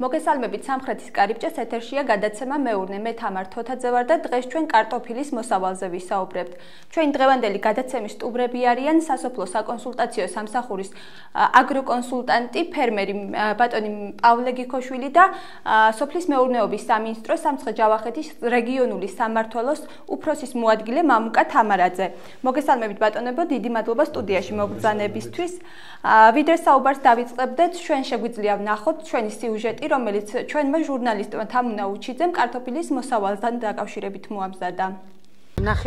მოგესალმებით სამხრეთის კარიბჭეს ეთერშია გადაცემა მეურნე მე თამარ თოთაძე ვარ და დღეს ჩვენ კარტოფილის მოსავალზე ვისაუბრებთ. Ჩვენ დღევანდელი გადაცემის სტუმრები არიან სასოფლო საკონსულტაციო სამსახურის აგროკონსულტანტი, ფერმერი ბატონი პავლე გიქოშვილი და სოფლის მეურნეობის სამინისტროს სამცხე-ჯავახეთის რეგიონული სამმართველოს უფროსის მოადგილე მამუკა თამარაძე. მოგესალმებით ბატონებო, დიდი მადლობა სტუდიაში მოგბრძანებისთვის. ვიდრე საუბარს დავიწყებდეთ, ჩვენ შეგვიძლია ვნახოთ ჩვენი სიუჟეტი, რომელიც ჩვენმა ჟურნალისტმა თამუნა უჩიძემ კარტოფილის მოსავალთან დაკავშირებით მოამზადა. ნახე,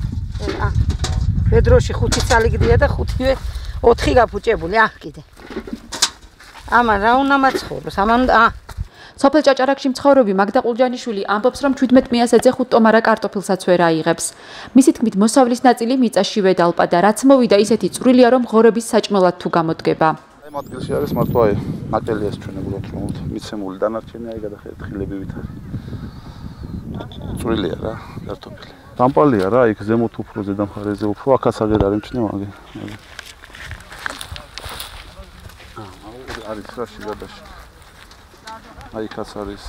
ფედროში 5 წალი გდია და 4 გაფუჭებული, კიდე. ამან რა უნდა მაცხოვროს? სოფელ ჭაჭარაკში მცხოვრები მაგდა ყულჯანიშვილი ამბობს, რომ 17 მიასაძე 5 ტომარა კარტოფილსაც ვერ აიღებს. მისი თქმით, მოსავლის ნაწილი მიწაშივე დალპა და რაც მოვიდა ისეთი წვრილია, რომ ღორების საჭმელად თუ გამოდგება. მათგილში არის მარტო ნაკელია ჩვენებულად რომ მიცემული დანარჩენი გადახედეთ ხილებივით არის. წვრილია რა კარტოფილი. დამპალია რა, იქ ზემოთ უფრო ზედა მხარეზე უფრო აქაც აღარ არის მჩნევა მაგე. არის რა შეგადაში. იქაც არის.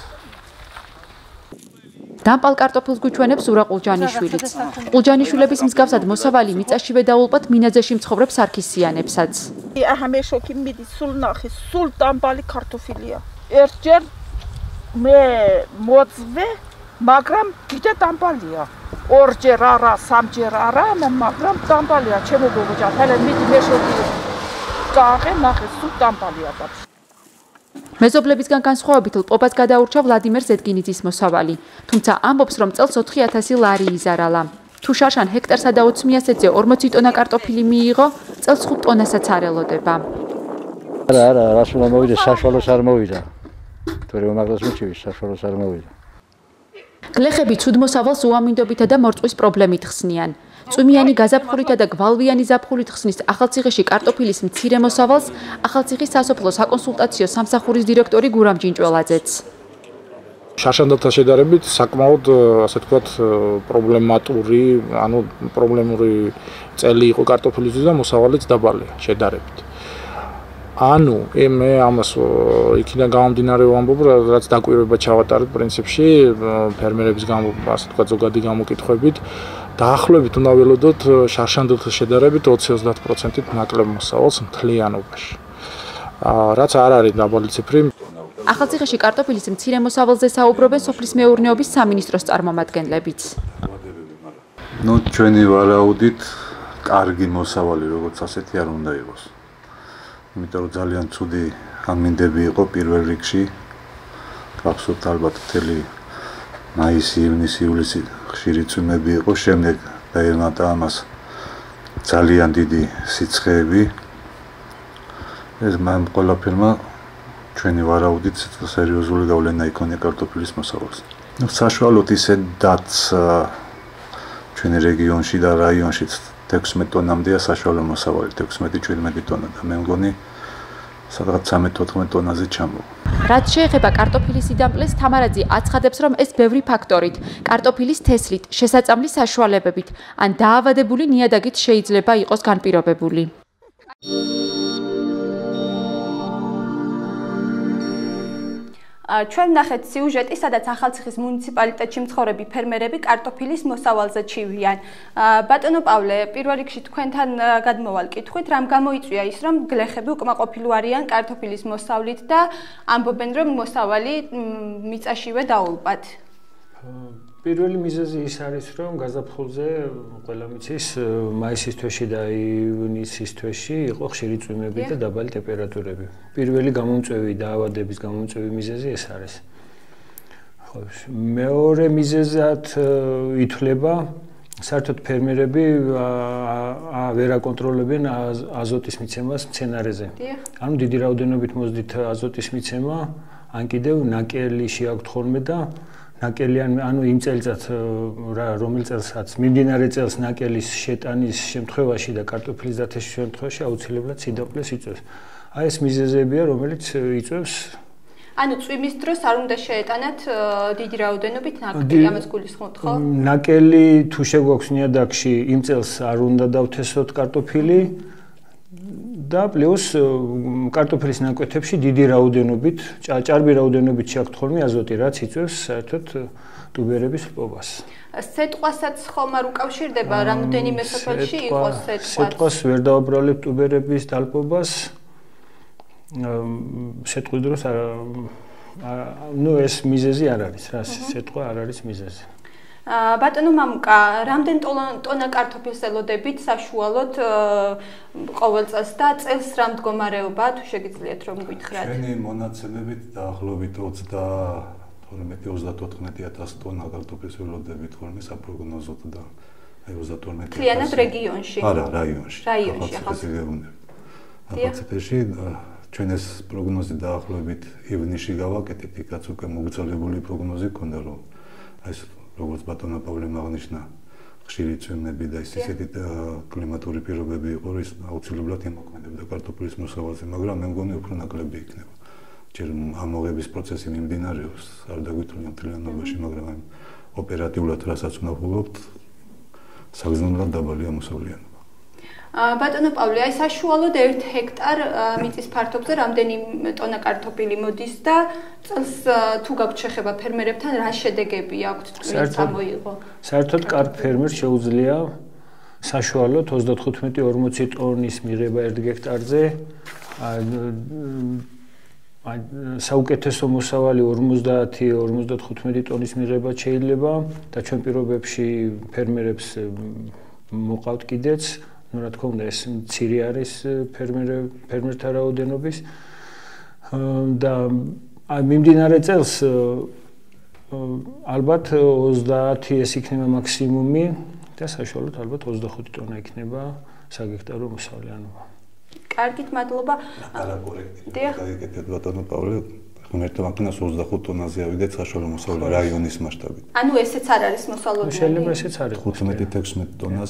დამპალ კარტოფილს გვიჩვენებს ურა ყულჯანიშვილიც. ყულჯანიშვილების მსგავსად მოსავალი მიწაშივე დაულპად მინაძეში მცხოვრებ სარქისიანებსაც. მე შოკი მიდის, სულ ნახე, სულ დამპალი კარტოფილია. ერთჯერ მე მოძვე, მაგრამ კიდე დამპალია. ორჯერ არა, სამჯერ არა, მაგრამ დამპალია, ჩემო გოგოჯა, ხალე მიდი მე შოკი. გააღე, ნახე, სულ დამპალია ბაბში. მეზობლებისგან განსხვავებით ლპობას გადაურჩა ვლადიმერ ზედგინიძის მოსავალი, თუმცა ამბობს, რომ წელს 4000 ლარი იზარალა. თუ შარშან ჰექტარსა და 20 მიასაძე 40 ტონა კარტოფილი მიიღო, წელს 5 ტონასაც არ ელოდება. არა, რას უნდა მოვიდა, საშუალოს არ მოვიდა. თორემ მაგას მიჩვევის, საშუალოს არ მოვიდა. გლეხები ცუდ მოსავალს უამინდობითა და მორწვის პრობლემით ხსნიან. წვიმიანი გაზაფხულითა და გვალვიანი ზაფხულით ხსნის ახალციხეში კარტოფილის მცირე მოსავალს ახალციხის სასოფლო საკონსულტაციო სამსახურის დირექტორი გურამ ჯინჭველაძეც. შარშანდელთან შედარებით საკმაოდ, ასე ვთქვათ, პრობლემატური, პრობლემური წელი იყო კარტოფილისთვის და მოსავალიც დაბალია შედარებით. მე ამას იქიდან გამომდინარე ვამბობ, რაც დაკვირვება ჩავატარეთ პრინციპში ფერმერების ასე ვთქვათ, ზოგადი გამოკითხვებით. დაახლოებით უნდა ველოდოთ შარშანდელთან შედარებით 20-30%-ით ნაკლებ მოსავალს მთლიანობაში. რაც არ არის დაბალი ციფრი. ახალციხეში კარტოფილის მცირე მოსავალზე საუბრობენ სოფლის მეურნეობის სამინისტროს წარმომადგენლებიც. ჩვენი ვარაუდით კარგი მოსავალი როგორც ასეთი არ უნდა იყოს. იმიტომ რომ ძალიან ცუდი ამინდები იყო პირველ რიგში. გახსოვთ ალბათ მთელი მაისი, ივნისი, ივლისი ხშირი წვიმები იყო, შემდეგ დაემატა ამას ძალიან დიდი სიცხეები. ეს ყველაფერმა ჩვენი ვარაუდით სერიოზული გავლენა იქონია კარტოფილის მოსავალს. საშუალოდ ისედაც ჩვენი რეგიონში და რაიონშიც 16 ტონამდეა საშუალო მოსავალი, 16-17 ტონა და მე მგონი სადღაც 13-14 ტონაზე ჩამოვა. რაც შეეხება კარტოფილის სიდამპლეს, თამარაძე აცხადებს, რომ ეს ბევრი ფაქტორით, კარტოფილის თესლით, შესაწამლის საშუალებებით, ან დაავადებული ნიადაგით შეიძლება იყოს განპირობებული. ჩვენ ვნახეთ სიუჟეტი, სადაც ახალციხის მუნიციპალიტეტში მცხოვრები ფერმერები კარტოფილის მოსავალზე ჩივიან. ბატონო პავლე, პირველ რიგში თქვენთან გადმოვალ კითხვით, რამ გამოიწვია ის, რომ გლეხები უკმაყოფილო არიან კარტოფილის მოსავლით და ამბობენ, რომ მოსავალი მიწაშივე დაულპათ. პირველი მიზეზი ის არის, რომ გაზაფხულზე ყველა მიცის მაისის თვეში და ივნისის თვეში იყო ხშირი წვიმები და დაბალი ტემპერატურები. პირველი გამომწვევი დაავადების გამომწვევი მიზეზი ეს არის. მეორე მიზეზად ითვლება საერთოდ ფერმერები ვერ აკონტროლებენ აზოტის მიცემას მცენარეზე. ანუ დიდი რაოდენობით მოძდით აზოტის მიცემა, ან კიდევ ნაკელი შეაქვთ ხოლმე და ნაკელიან, იმ წელიწად, რომელ წელსაც მიმდინარე წელს ნაკელის შეტანის შემთხვევაში და კარტოფილის დათესვის შემთხვევაში აუცილებლად სიდამპლეს იწვევს. ეს მიზეზებია, რომელიც იწვევს. წვიმის დროს არ უნდა შეეტანათ დიდი რაოდენობით ნაკელი, ამას გულისხმობთ, ხო? ნაკელი თუ შეგვაქვს ნიადაგში, იმ წელს არ უნდა დავთესოთ კარტოფილი და პლუს კარტოფილის ნაკვეთებში დიდი რაოდენობით, ჭარბი რაოდენობით შეაქვთ ხოლმე აზოტი, რაც იწვევს საერთოდ ტუბერების ჰპოვას. სეტყვასაც ხომ არ უკავშირდება, რამდენიმე სოფელში იყოს სეტყვა? სეტყვას ვერ დავაბრალებ ტუბერების დალპობას. სეტყვის დროს ეს მიზეზი არ არის, რა, სეტყვა არ არის მიზეზი. ბატონო მამუკა, რამდენ ტონა კარტოფილს ელოდებით საშუალოდ ყოველ წელს და წელს რა მდგომარეობაა, თუ შეგიძლიათ რომ გითხრათ? ჩვენი მონაცემებით დაახლოებით 32-34,000 ტონა კარტოფილს ველოდებით ხოლმე საპროგნოზოდ და 32. მთლიანად რეგიონში? არა, რაიონში. რაიონში, ახალციხეში ჩვენ ეს პროგნოზი დაახლოებით ივნისში გავაკეთეთ, იქაც უკვე მოგრძალებული პროგნოზი ქონდა, რომ ეს როგორც ბატონო პავლემ აღნიშნა, ხშირი წვიმები და ისეთი კლიმატური პირობები იყო, ის აუცილებლად იმოქმედებდა კარტოფილის მოსავალზე, მაგრამ მე მგონი უფრო ნაკლები იქნება. ჯერ ამოღების პროცესი მიმდინარეობს, არ დაგვითვლია მთლიანობაში, მაგრამ აი ოპერატიულად რასაც ვნახულობთ, საგრძნობლად დაბალია მოსავლიანობა. ბატონო პავლე, აი საშუალოდ 1 ჰექტარ მიწის ფართობზე რამდენი ტონა კარტოფილი მოდის და წელს თუ გაქვთ შეხება ფერმერებთან, რა შედეგები აქვთ თქვენ გამოიღო? საერთოდ კარგ ფერმერს შეუძლია საშუალოდ 35-40 ტონის მიღება 1 ჰექტარზე. საუკეთესო მოსავალი 50-55 ტონის მიღება შეიძლება და ჩვენ პირობებში ფერმერებს მოყავთ კიდეც. რა თქმა უნდა, ეს მცირე არის ფერმერთა რაოდენობის და მიმდინარე წელს ალბათ 30 ეს იქნება მაქსიმუმი და საშუალოდ ალბათ 25 ტონა იქნება საგექტარო მოსავლიანობა. კარგით, მადლობა. არა კორექტი. გაიგეთ ბატონო პავლე, ღმერთო მაქნას 25 ტონაზე ავიდეთ საშუალო მოსავლე რაიონის მასშტაბით. ანუ ესეც არ არის მოსალოდნელი? შეიძლება ესეც არის. 15-16 ტონას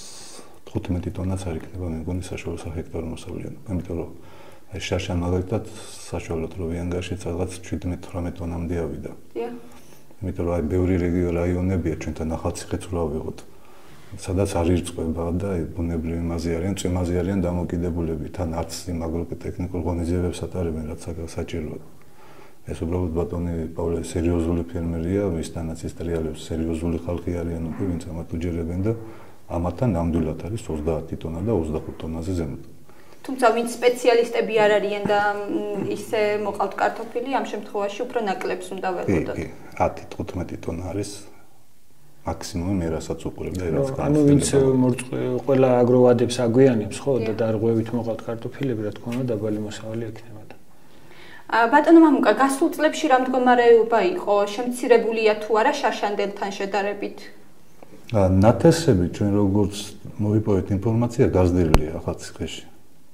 15 ტონაც არ იქნება, მე მგონი საშუალო საჰექტარო მოსავლიანობა. იმიტომ რომ აი შარშან მაგალითად საშუალოდ რო ვიანგარში რაღაც 17-18 ტონამდე ავიდა. დიახ. იმიტომ რომ აი ბევრი რაიონებია ჩვენთან ახალციხეც რა ვიღოთ. სადაც არ ირწყვება და ბუნებრივი მაზი არიან, წვიმაზე არიან დამოკიდებულები, თან არც იმ აგროტექნიკურ ღონისძიებებს ატარებენ, რაც საჭიროა. ეს უბრალოდ ბატონი პავლე სერიოზული ფერმერია, ვისთანაც ის ტრიალებს სერიოზული ხალხი არიან უკვე, ვინც ამათ უჯერებენ და ამათთან ნამდვილად არის 30 ტონა და 25 ტონაზე ზემოთ. თუმცა ვინც სპეციალისტები არ არიან და ისე მოყავთ კარტოფილი, ამ შემთხვევაში უფრო ნაკლებს უნდა ველოდოთ. კი, 10-15 ტონა არის მაქსიმუმი მე რასაც უყურებ და რაც ანუ ვინც ყველა აგროვადებს აგვიანებს, ხო, და დარღვევით მოყავთ კარტოფილები, რა თქმა უნდა, დაბალი მოსავალი ექნება. ბატონო მამუკა, გასულ წლებში რა მდგომარეობა იყო? შემცირებულია თუ არა შარშანდელთან შედარებით? ნათესები ჩვენ როგორც მოვიპოვეთ ინფორმაცია გაზრდილია ახალციხეში.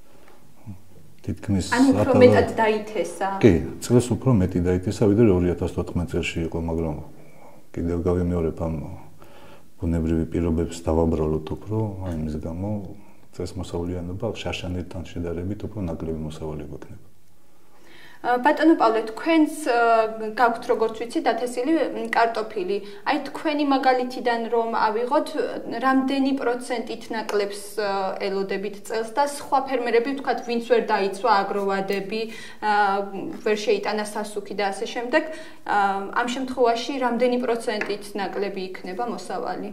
თითქმის ანუ უფრო მეტად დაითესა. კი, წელს უფრო მეტი დაითესა, ვიდრე 2014 წელში იყო, მაგრამ კიდევ გავიმეორებ ამ ბუნებრივი პირობებს დავაბრალოთ უფრო, აი იმის გამო წელს მოსავლიანობა შარშანდელთან შედარებით უფრო ნაკლები მოსავალი გვექნება. ბატონო პავლე, თქვენს გაქვთ როგორც ვიცი დათესილი კარტოფილი. აი თქვენი მაგალითიდან რომ ავიღოთ, რამდენი პროცენტით ნაკლებს ელოდებით წელს და სხვა ფერმერები ვთქვათ, ვინც ვერ დაიცვა აგროვადები, ვერ შეიტანა სასუქი და ასე შემდეგ, ამ შემთხვევაში რამდენი პროცენტით ნაკლები იქნება მოსავალი?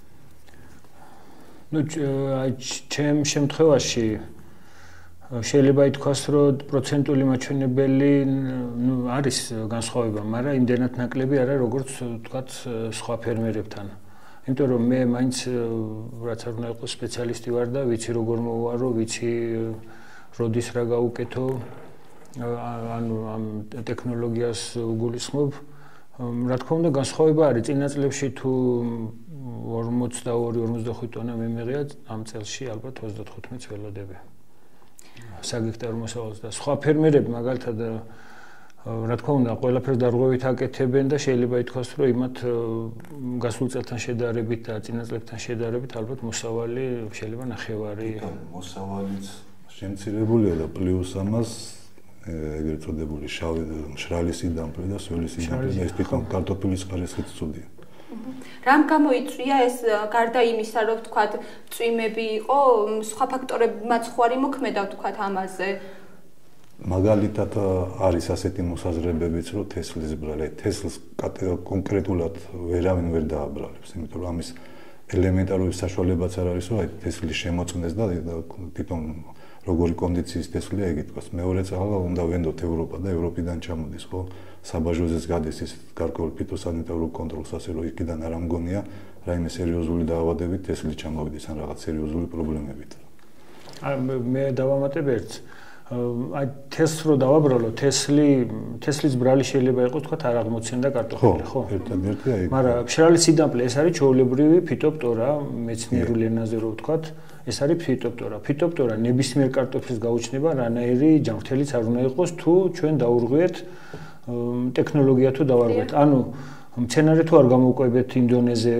ნუ ჩემ შემთხვევაში შეიძლება ითქვას, რომ პროცენტული მაჩვენებელი არის განსხვავება, მაგრამ იმდენად ნაკლები არა, როგორც ვთქვათ, სხვა ფერმერებთან. იმიტომ რომ მე მაინც რაც არ უნდა იყოს სპეციალისტი ვარ და ვიცი როგორ მოვარო, ვიცი როდის რა გავუკეთო, ანუ ამ ტექნოლოგიას გულისხმობ. რა თქმა უნდა, განსხვავება არის. წინა წლებში თუ 42-45 ტონა მიმიღია, ამ წელში ალბათ 35-ს ველოდები. საგექტარო მოსავალს და სხვა ფერმერები მაგალითად რა თქმა უნდა ყველაფერს დარღვევით აკეთებენ და შეიძლება ითქვას რომ იმათ გასულ წელთან შედარებით და წინა წლებთან შედარებით ალბათ მოსავალი შეიძლება ნახევარი მოსავალიც შემცირებულია და პლუს ამას ეგრეთ წოდებული შავი მშრალი სიდამპლე და სველი სიდამპლე ეს თვითონ კარტოფილის ხარისხით ცუდია. რამ გამოიწვია ეს გარდა იმისა, რომ თქვათ, წვიმები იყო, სხვა ფაქტორებმაც ხوارი მოქმედა თქვათ ამაზე? მაგალითად არის ასეთი მოსაზრებებიც, რომ თესლის ბრალი, თესლს კონკრეტულად ვერავინ ვერ დააბრალებს, იმიტომ რომ ამის ელემენტარული საშუალებაც არ არის, რომ თესლის შემოწმდეს და თვითონ როგორი კონდიციის თესლია იგი თქვას. მეორეც ახლა უნდა ვენდოთ ევროპა და ევროპიდან ჩამოდის, ხო? საბაჟოზეც გადის ის გარკვეულ ფიტოსანიტარულ კონტროლს, ასე რომ იქიდან არ ამგონია რაიმე სერიოზული დაავადებით თესლი ჩამოვიდეს ან რაღაც სერიოზული პრობლემებით. მე დავამატებ ერთს. აი თესლს რო დავაბრალო, თესლის ბრალი შეიძლება იყოს თქვა არ აღმოცენდა კარტოფილი, ხო? ერთადერთია ეგ. მაგრამ მშრალი სიდამპლე ეს არის ჩვეულებრივი ფიტოპტორა, მეცნიერული ენაზე რო ვთქვა, ეს არის ფიტოპტორა. ფიტოპტორა ნებისმიერ კარტოფილს გაუჩნდება, რანაირი ჯანმრთელიც არ უნდა იყოს, თუ ჩვენ დაურღვიეთ ტექნოლოგია თუ დავარღვიეთ. ანუ მცენარე თუ არ გამოვკვებეთ ინდონეზე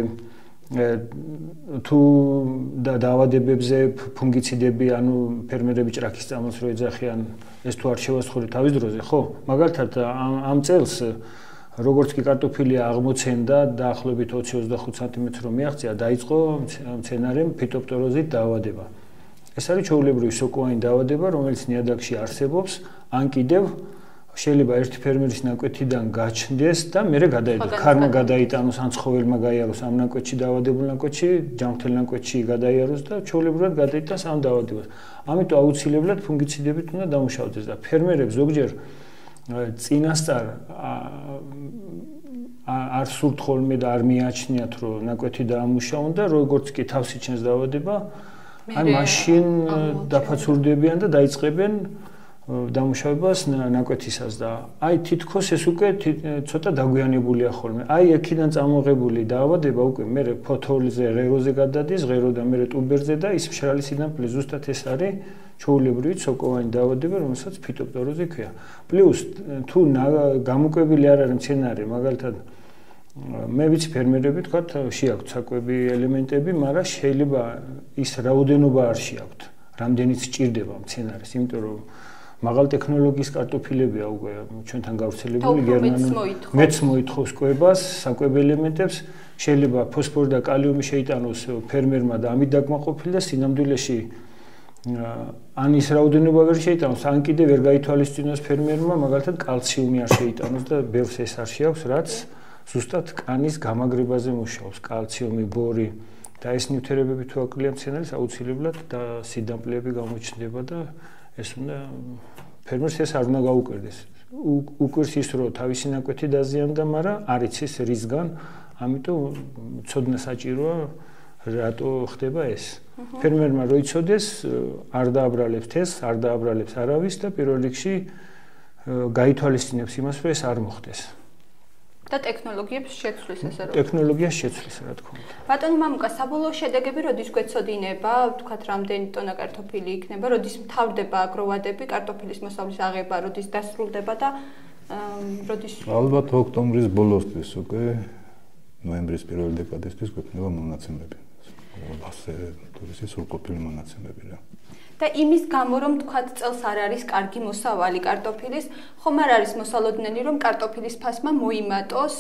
თუ დაავადებებზე ფუნგიციდები, ანუ ფერმერები ჭრაქის წამალს რო ეძახიან, ეს თუ არ შევასრულეთ თავის დროზე, ხო? მაგალითად ამ წელს როგორც კი კარტოფილია აღმოცენდა დაახლოებით 20-25 სანტიმეტრს რომ მიაღწია, დაიწყო მცენარემ ფიტოპტოროზით დაავადება. ეს არის ჩვეულებრივი სოკოვანი დაავადება, რომელიც ნიადაგში არსებობს, ან კიდევ შეიძლება ერთი ფერმერის ნაკვეთიდან გაჩნდეს და მერე გადაიდოს. ქარმა გადაიტანოს ან ცხოველმა გაიაროს ამ ნაკვეთში დაავადებულ ნაკვეთში, ჯანმრთელ ნაკვეთში გადაიაროს და ჩვეულებრივად გადაიტანს ამ დაავადებას. ამიტომ აუცილებლად ფუნგიციდებით უნდა დამუშავდეს და ფერმერებს ზოგჯერ წინასწარ არ სურთ ხოლმე და არ მიაჩნიათ, რომ ნაკვეთი დაამუშავონ და როგორც კი თავს იჩენს დაავადება, აი მაშინ დაფაცურდებიან და დაიწყებენ დამუშავებას ნაკვეთისას და აი თითქოს ეს უკვე ცოტა დაგვიანებულია ხოლმე. აი აქედან წამოღებული დაავადება უკვე მე ფოთოლზე, ღეროზე გადადის, ღეროდან მე ტუბერზე და ის მშრალი სიდამპლე ზუსტად ეს არის ჩვეულებრივი სოკოვანი დაავადება, რომელსაც ფიტოპტოროზი ქვია. პლუს თუ გამოკვებილი არ არის მცენარე, მაგალითად მე ვიცი ფერმერები თქვათ შეაქვთ საკვები ელემენტები, მაგრამ შეიძლება ის რაოდენობა არ შეაქვთ, რამდენიც სჭირდება მცენარეს, იმიტომ რომ მაღალ ტექნოლოგიის კარტოფილებია უკვე ჩვენთან გავრცელებული გერმანული. მეც მოითხოვს კვებას, საკვები ელემენტებს, შეიძლება ფოსფორი და კალიუმი შეიტანოს ფერმერმა და ამით დაკმაყოფილდეს სინამდვილეში ან ის რაოდენობა ვერ შეიტანოს, ან კიდე ვერ გაითვალისწინოს ფერმერმა, მაგალითად კალციუმი არ შეიტანოს და ბევრს ეს არ შეაქვს, რაც ზუსტად კანის გამაგრებაზე მუშაობს, კალციუმი, ბორი და ეს ნივთიერებები თუ აკლია მცენარეს აუცილებლად და სიდამპლეები გამოჩნდება და ეს უნდა ფერმერს ეს არ უნდა გაუკეთდეს. უკვირს ის რომ თავისი ნაკვეთი დაზიანდა, მაგრამ არ იცის რისგან, ამიტომ ცოდნა საჭიროა რატო ხდება ეს. ფერმერმა რო იცოდეს, არ დააბრალებს თესლს, არ დააბრალებს არავის და პირველ რიგში გაითვალისწინებს იმას, რომ ეს არ მოხდეს. და ტექნოლოგიებს შეცვლის ესე რომ. ტექნოლოგიას შეცვლის, რა თქმა უნდა. ბატონო მამუკა, საბოლოო შედეგები როდის გვეცოდინება, თქვათ რამდენი ტონა კარტოფილი იქნება, როდის მთავრდება აგროვადები, კარტოფილის მოსავლის აღება, როდის დასრულდება და როდის ალბათ ოქტომბრის ბოლოსთვის უკვე ნოემბრის პირველი დეკადისთვის გვექნება მონაცემები. ასე თურისი სრულყოფილი მონაცემები რა. და იმის გამო რომ თქვათ წელს არ არის კარგი მოსავალი კარტოფილის, ხომ არ არის მოსალოდნელი რომ კარტოფილის ფასმა მოიმატოს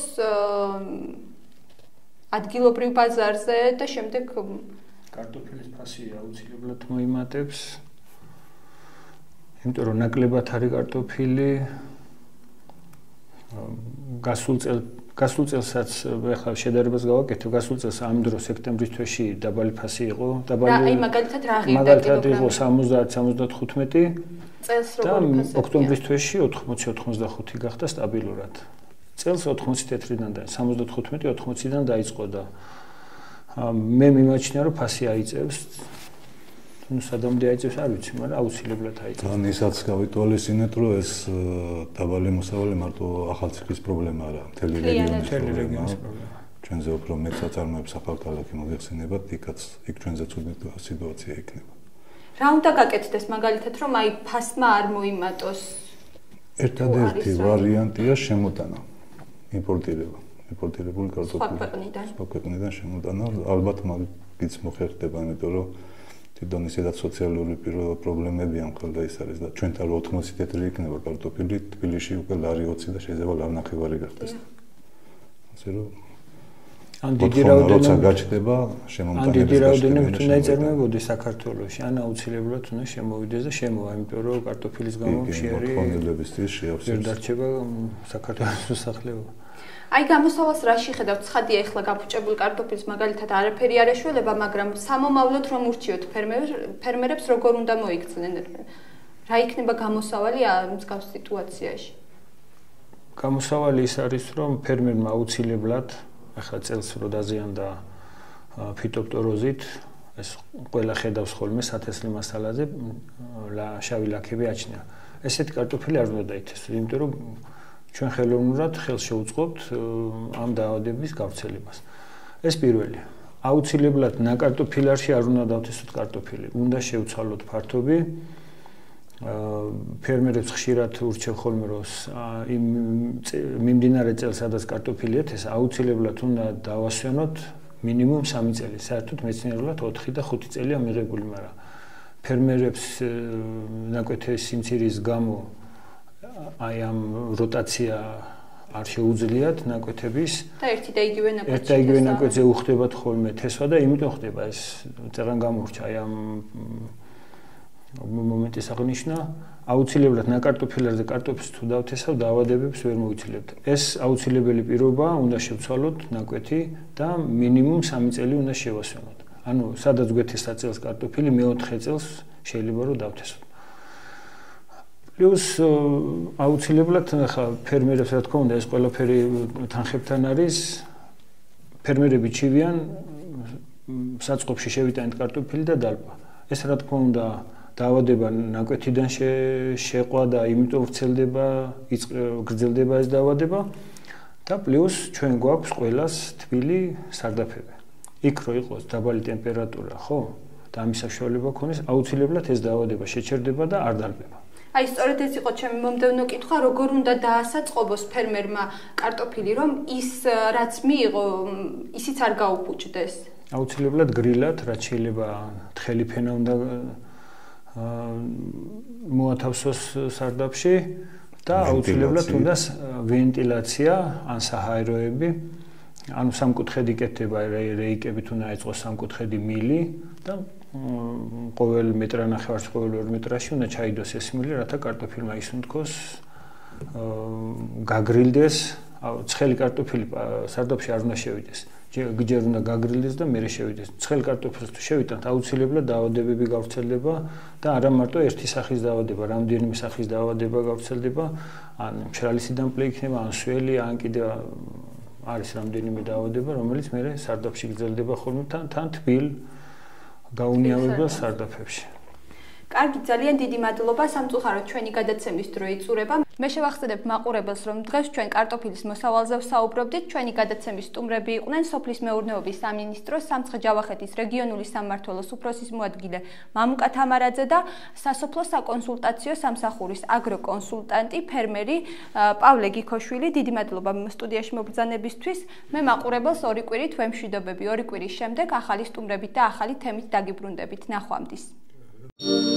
ადგილობრივ ბაზარზე და შემდეგ კარტოფილის ფასი აუცილებლად მოიმატებს. იმიტომ რომ ნაკლებად არის კარტოფილი გასულ წელსაც ახლა შედარებას გავაკეთებ, გასულ წელს ამ დროს სექტემბრის თვეში დაბალი ფასი იყო, აი მაგალითად რა ღირდა მაგალითად იყო 70-75 წელს და ოქტომბრის თვეში 80-85 გახდა სტაბილურად. წელს 80 თეთრიდან და 75-80-დან დაიწყო და მე მიმაჩნია რომ ფასი აიწევს. ну სადამდე აიწევს არ ვიცი, მაგრამ აუცილებლად აიწევს. თან ისაც გავიტვალისწინეთ, რომ ეს დაბალი მოსავალი მარტო ახალციხის პრობლემა არა, მთელი რეგიონის პრობლემაა. ჩვენზე უფრო მეტ საწარმოებს ახალქალაქი მოიხსენებათ, იქ ჩვენზე ცუდი სიტუაცია იქნება. რა უნდა გაკეთდეს მაგალითად, რომ აი ფასმა არ მოიმატოს? ერთადერთი ვარიანტია შემოტანა, იმპორტირება, იმპორტირებული კარტოფილი. სხვა ქვეყნიდან შემოტანა, ალბათ მაგიც მოხერხდება, იმიტომ რომ თვითონ ისედაც სოციალური პრობლემები ამ ხალხს ის არის და ჩვენთან 80 თეთრი იქნება კარტოფილი, თბილისში უკვე ლარი 20 და შეიძლება ლარნახევარი გახდეს. ასე რომ ან დიდი რაოდენობით როცა გაჩნდება შემომტანების დიდი რაოდენობით უნდა ეწარმოებოდეს საქართველოში, ან აუცილებლად უნდა შემოვიდეს და შემოვა, იმიტომ რომ კარტოფილის გამო მშიერი მოთხოვნილებისთვის შეავსებს. ვერ დარჩება საქართველოს მოსახლეობა. აი გამოსავალს რა შეხედავთ? ცხადია ეხლა გაფუჭებული კარტოფილის მაგალითად არაფერი არ ეშველება, მაგრამ სამომავლოდ რომ ურჩიოთ ფერმერებს როგორ უნდა მოიქცნენ? რა იქნება გამოსავალი მსგავს სიტუაციაში? გამოსავალი ის არის, რომ ფერმერმა აუცილებლად ახლა წელს რო დაზიანდა ფიტოპტოროზით, ეს ყველა ხედავს ხოლმე სათესლი მასალაზე შავი ლაქები აჩნია. ესეთი კარტოფილი არ უნდა დაითესოს, იმიტომ რომ ჩვენ ხელოვნურად ხელს შევუწყობთ ამ დაავადების გავრცელებას. ეს პირველი. აუცილებლად ნაკარტოფილარში არ უნდა დავთესოთ კარტოფილი. უნდა შევცვალოთ ფართობი. ფერმერებს ხშირად ურჩევ ხოლმე რომ იმ მიმდინარე წელს სადაც კარტოფილი ეთეს, აუცილებლად უნდა დავასვენოთ მინიმუმ 3 წელი. საერთოდ მეცნიერულად 4 და 5 წელია მიღებული, მაგრამ ფერმერებს ნაკვეთის სიმცირის გამო აი ამ როტაცია არ შეუძლიათ ნაკვეთების და ერთი და იგივე ნაკვეთზე უხდებათ ხოლმე თესვა და იმიტომ ხდება ეს წერან გამორჩა აი ამ მომენტის აღნიშვნა აუცილებლად ნაკარტოფილარზე კარტოფილს თუ დავთესავ დაავადებებს ვერ მოვიცილებთ. ეს აუცილებელი პირობაა, უნდა შევცვალოთ ნაკვეთი და მინიმუმ 3 წელი უნდა შევასვენოთ. ანუ სადაც გვეთესა წელს კარტოფილი, მე-4 წელს შეიძლება რომ დავთესოთ. პლუს აუცილებლად ხა ფერმერებს რა თქმა უნდა ეს ყველაფერი თანხებთან არის. ფერმერები ჩივიან საწყობში შევიტანეთ კარტოფილი და დალპა. ეს რა თქმა უნდა დაავადება ნაკვეთიდან შეყვა და იმიტომ გრძელდება ეს დაავადება და პლუს ჩვენ გვაქვს ყველას თბილი სარდაფები. იქ რო იყოს დაბალი ტემპერატურა, ხო? და ამის საშუალება ქონდეს, აუცილებლად ეს დაავადება შეჩერდება და არ დალპება. აი სწორედ ეს იყო ჩემი მომდევნო კითხვა, როგორ უნდა დაასაწყობოს ფერმერმა კარტოფილი, რომ ის რაც მიიღო, ისიც არ გაუფუჭდეს. აუცილებლად გრილად, რაც შეიძლება თხელი ფენა უნდა მოათავსოს სარდაფში და აუცილებლად უნდა ვენტილაცია ან საჰაეროები, ანუ სამკუთხედი კეთდება რეიკებით უნდა ეწყოს სამკუთხედი მილი და ყოველ მეტრანახევარში, ყოველ 2 მეტრაში უნდა ჩაიდოს ეს მილი, რათა კარტოფილმა ისუნთქოს, გაგრილდეს, ცხელი კარტოფილი სარდაფში არ უნდა შევიდეს. ჯერ უნდა გაგრილდეს და მერე შევიდეს. ცხელ კარტოფილს თუ შევიტანთ, აუცილებლად დაავადებები გავრცელდება და არა მარტო ერთი სახის დაავადება, რამდენიმე სახის დაავადება გავრცელდება, ან მშრალისი დამპლე იქნება, ან სველი, ან კიდე არის რამდენიმე დაავადება, რომელიც მერე სარდაფში გრძელდება ხოლმე თან თბილ გაუნიავებელ სარდაფებში. კარგი, ძალიან დიდი მადლობა, სამწუხაროდ ჩვენი გადაცემის დრო იწურება. მე შევახსენებ მაყურებელს, რომ დღეს ჩვენ კარტოფილის მოსავალზე ვსაუბრობდით. ჩვენი გადაცემის სტუმრები იყვნენ სოფლის მეურნეობის სამინისტროს სამცხე-ჯავახეთის რეგიონული სამმართველოს უფროსის მოადგილე მამუკა თამარაძე და სასოფლო საკონსულტაციო სამსახურის აგროკონსულტანტი, ფერმერი პავლე გიქოშვილი. დიდი მადლობა სტუდიაში მობრძანებისთვის. მე მაყურებელს 2 კვირით ვემშვიდობები. 2 კვირის შემდეგ ახალი სტუმრებით და ახალი თემით დაგიბრუნდებით. ნახვამდის.